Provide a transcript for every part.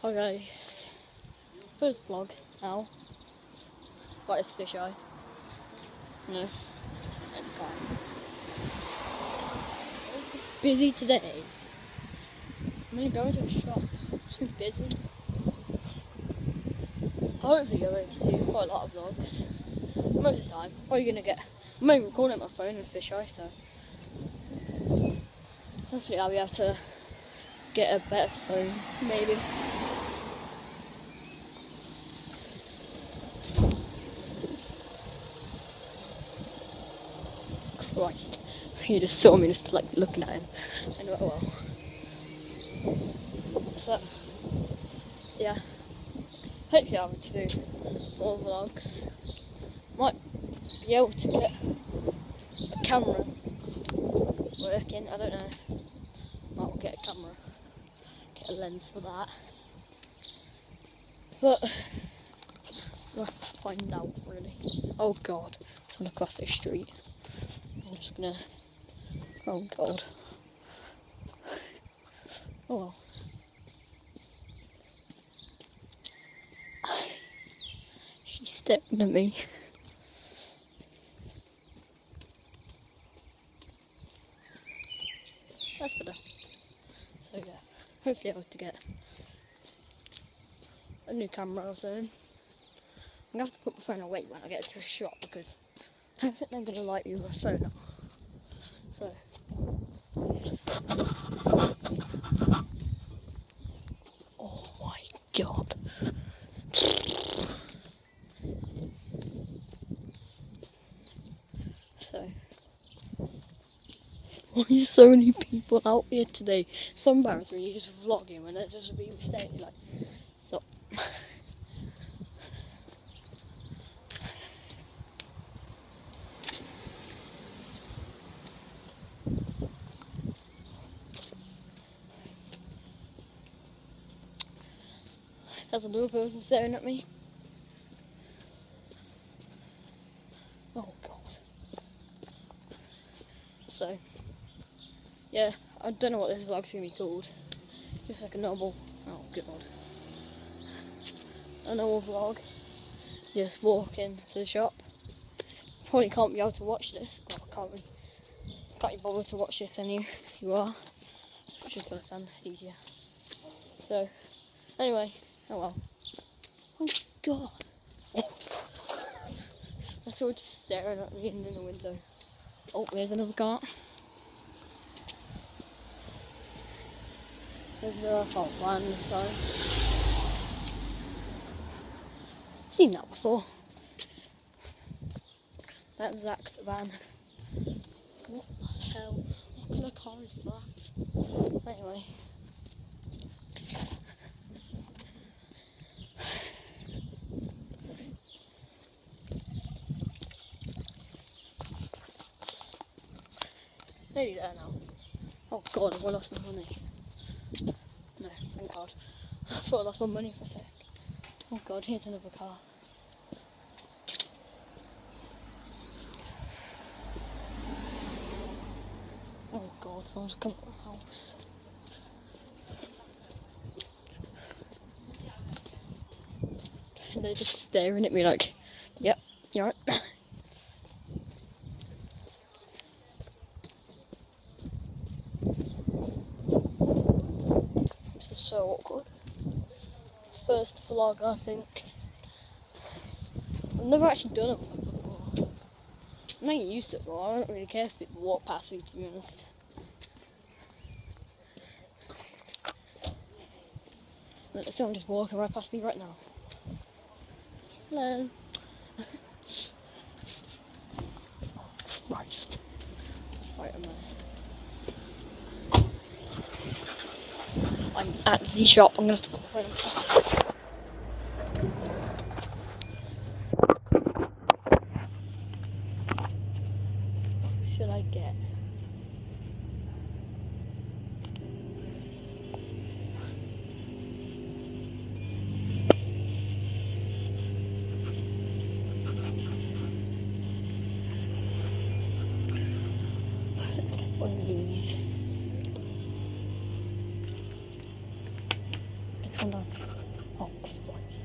Hi guys, first vlog now. What is fisheye? No, it's fine. It's so busy today. I'm gonna go into the shops. It's been busy. Hopefully, you're ready to do quite a lot of vlogs. Most of the time, what are you gonna get? I'm even recording my phone with fisheye, so hopefully, I'll be able to get a better phone, maybe. Christ, you just saw me just like looking at him. Anyway, well. So, yeah. Hopefully I'll be able to do more vlogs. Might be able to get a camera working, I don't know. Might get a camera, get a lens for that. But we'll have to find out really. Oh god, someone across the street. I'm just gonna, oh god. Oh well. She's staring at me. That's better. So yeah, hopefully I'll have to get a new camera or something. I'm gonna have to put my phone away when I get to a shop because I don't think they're gonna like me with my phone up. So oh my god. So why is so many people out here today? Sometimes when you're just vlogging and it just be mistake, like so. There's another person staring at me. Oh god. So yeah, I don't know what this vlog's gonna be called. Just like a normal, oh god, a normal vlog. Just walking to the shop. Probably can't be able to watch this. Well, can't you bother to watch this anyway if you are. Which is done, it's easier. So anyway, oh well. Oh god. That's all just staring at me in the window. Oh, there's another car. There's a van this time. Seen that before. That's Zach's van. What the hell? What kind of car is that? Anyway. Nearly there now. Oh god, have I lost my money? No, thank god. I thought I lost my money for a sec. Oh god, here's another car. Oh god, someone's come to the house. And they're just staring at me like, yep, you're right. This is so awkward. First vlog, I think. I've never actually done it before. I'm not used to it though. I don't really care if people walk past me, to be honest. Look, there's someone just walking right past me right now. Hello. Christ. Right, I'm at Z shop. I'm gonna have to put my phone on. Should I get? Let's get one of these. this one down. Oh, Christ.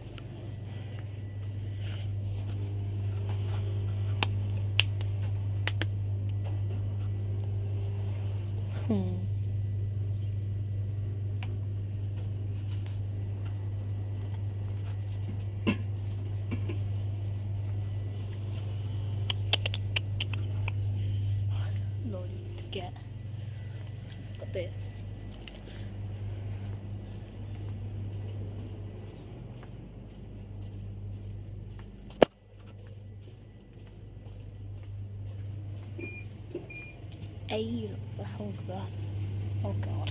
Lord, to get this. Hey, what the hell's that? Oh god.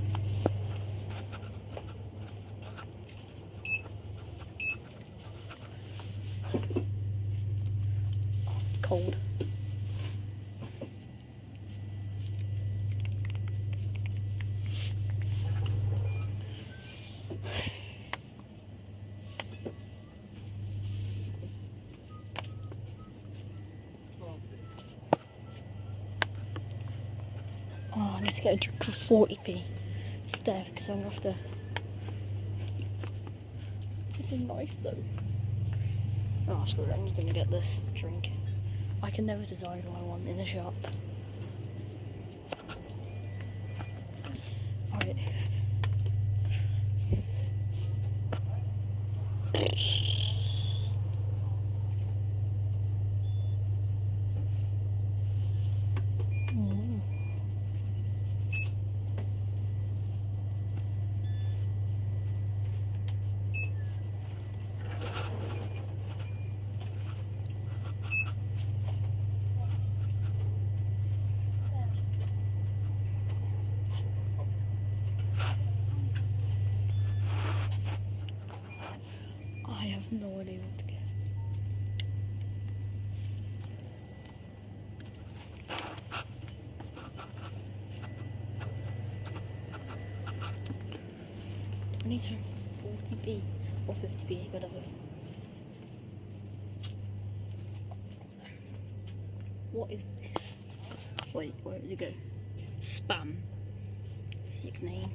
Oh, it's cold. Oh, I need to get a drink for 40p instead because I'm gonna have to. This is nice though. Oh, screw it, I'm just gonna get this drink. I can never decide what I want in the shop. Alright. I have no idea what to get. I need something for 40p or 50p, whatever. What is this? Wait, where does it go? Spam. Sick name.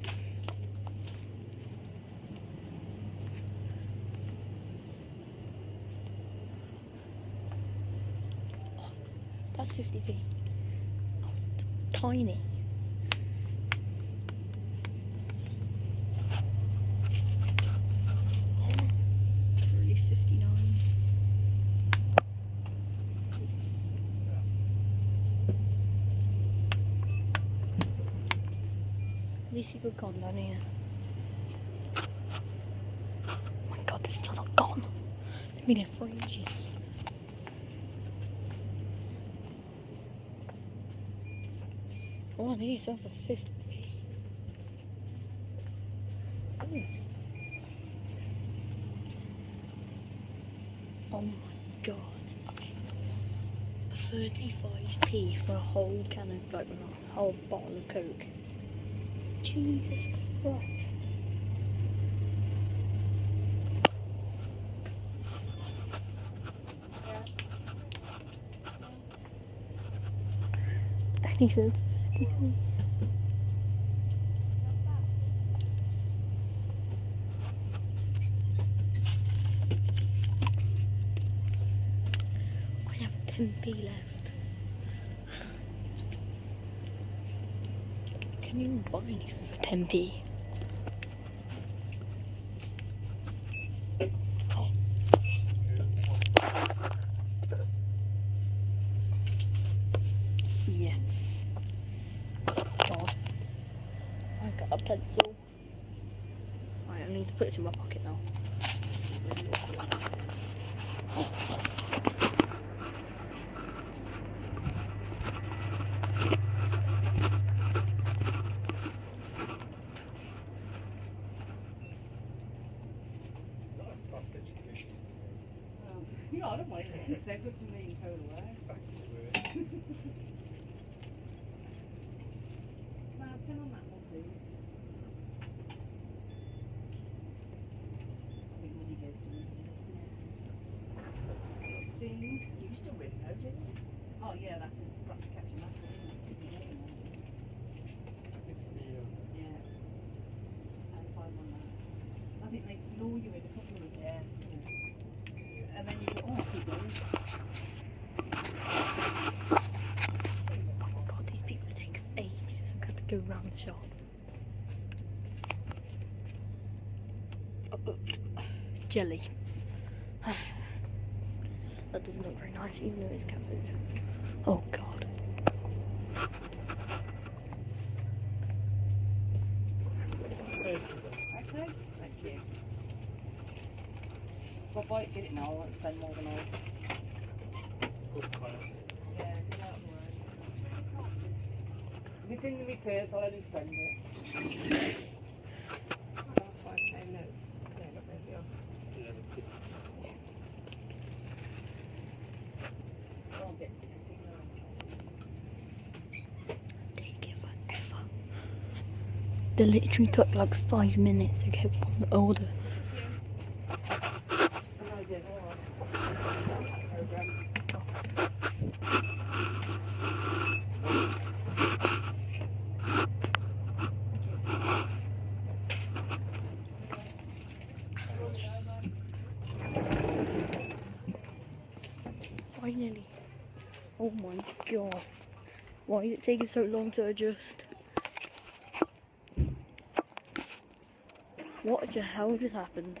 Oh, that's 50p. Oh, tiny. These people have gone down here. Oh my god, they're still not gone. They've been here for ages. Oh, I need some for 50p. Ooh. Oh my god. 35p for a whole can of, like, a whole bottle of Coke. Jesus Christ. And he said 50p. I have 10p left. Can you even buy anything for 10p? Oh. Yes. God. I got a pencil. Right, I need to put this in my pocket now. Yeah, I don't mind it. They're good to me in total, eh? Now, turn on that one, please. I think money goes to me. Sting. You used to win, though, didn't you? Oh, yeah, that's it. It's got to catch him up, isn't it? 60. Yeah. And 5 on that. God, these people take ages. I've got to go round the shop. Jelly. That doesn't look very nice, even though it's cat food. Oh God. Okay, thank you. Well, buy it, get it now. I won't spend more than I. Yeah, get out of the way. If it's in my purse, I'll only spend it. Okay, no. Yeah, look, there's the other. I'll get sick of signal. Take it forever. They literally took like 5 minutes to get one order. Finally. Oh my God. Why is it taking so long to adjust? What the hell just happened?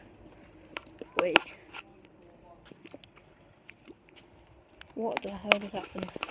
Wait. What the hell just happened?